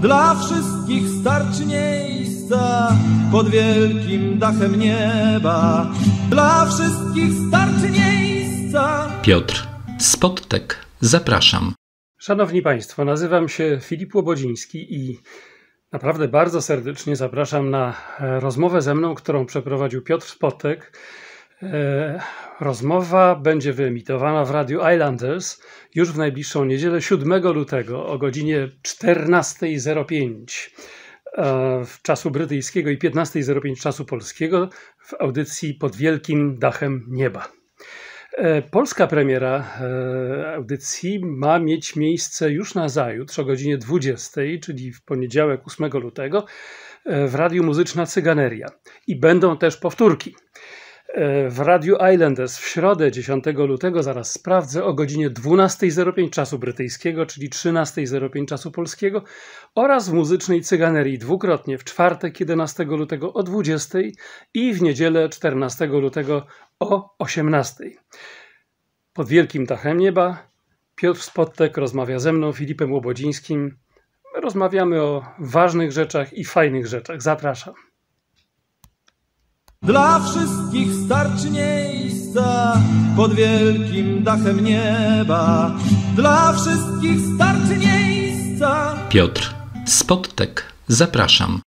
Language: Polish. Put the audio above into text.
Dla wszystkich starczy miejsca pod wielkim dachem nieba. Dla wszystkich starczy miejsca. Piotr Spodtek, zapraszam. Szanowni Państwo, nazywam się Filip Łobodziński i naprawdę bardzo serdecznie zapraszam na rozmowę ze mną, którą przeprowadził Piotr Spodtek. Rozmowa będzie wyemitowana w Radiu Islanders już w najbliższą niedzielę 7 lutego o godzinie 14:05 czasu brytyjskiego i 15:05 czasu polskiego w audycji Pod Wielkim Dachem Nieba. Polska premiera audycji ma mieć miejsce już nazajutrz o godzinie 20, czyli w poniedziałek 8 lutego w Radiu Muzyczna Cyganeria. I będą też powtórki. W Radiu Islanders w środę 10 lutego, zaraz sprawdzę, o godzinie 12:05 czasu brytyjskiego, czyli 13:05 czasu polskiego, oraz w Muzycznej Cyganerii dwukrotnie w czwartek 11 lutego o 20 i w niedzielę 14 lutego o 18. Pod Wielkim Dachem Nieba Piotr Spodtek rozmawia ze mną, Filipem Łobodzińskim. Rozmawiamy o ważnych rzeczach i fajnych rzeczach. Zapraszam. Dla wszystkich starczy miejsca pod wielkim dachem nieba. Dla wszystkich starczy miejsca. Piotr Spodtek, zapraszam.